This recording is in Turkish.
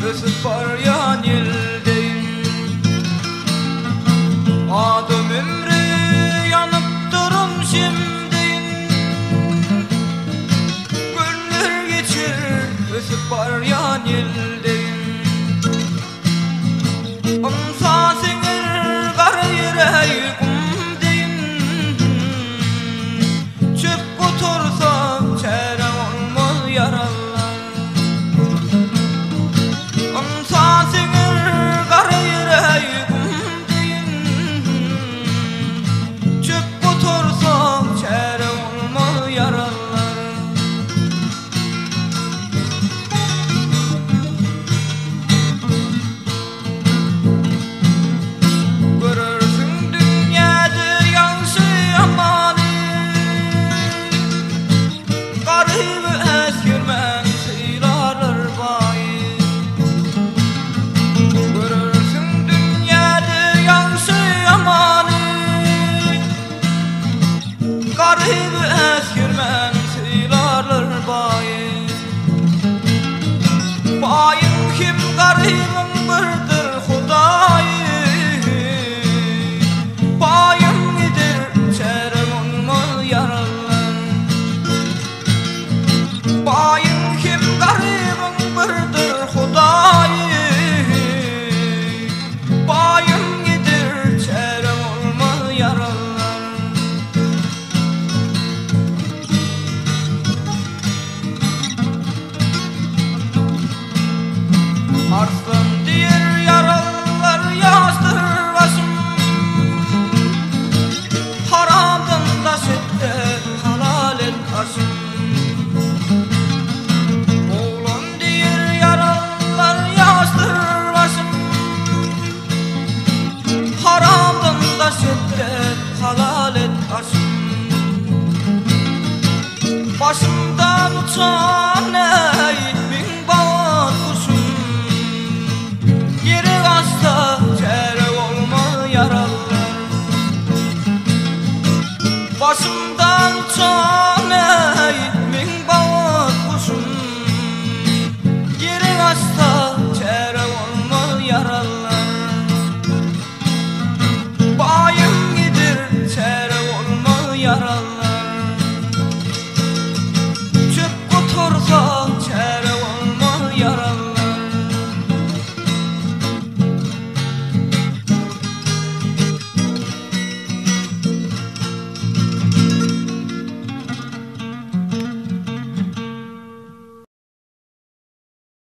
ösüp baryan yildeyim. Adım ömrü yanıp durun şimdiyin. Günler geçir ösüp baryan yildeyim. Onsa sinir garı yüreğim deyin. Çöp otursa çere olmaz yaralar. Onsa sinir garı yüreğim deyin. Çöp otursa çere olmaz yaralar. Garip eskirmen sıylarlar bayım. Bayım kim garibim birdir Hudayı. Bayım gidir çerem olmaz yaralar. Bayım kim garibim birdir Hudayı. Bayım gidir çerem olmaz yaralar. Arslan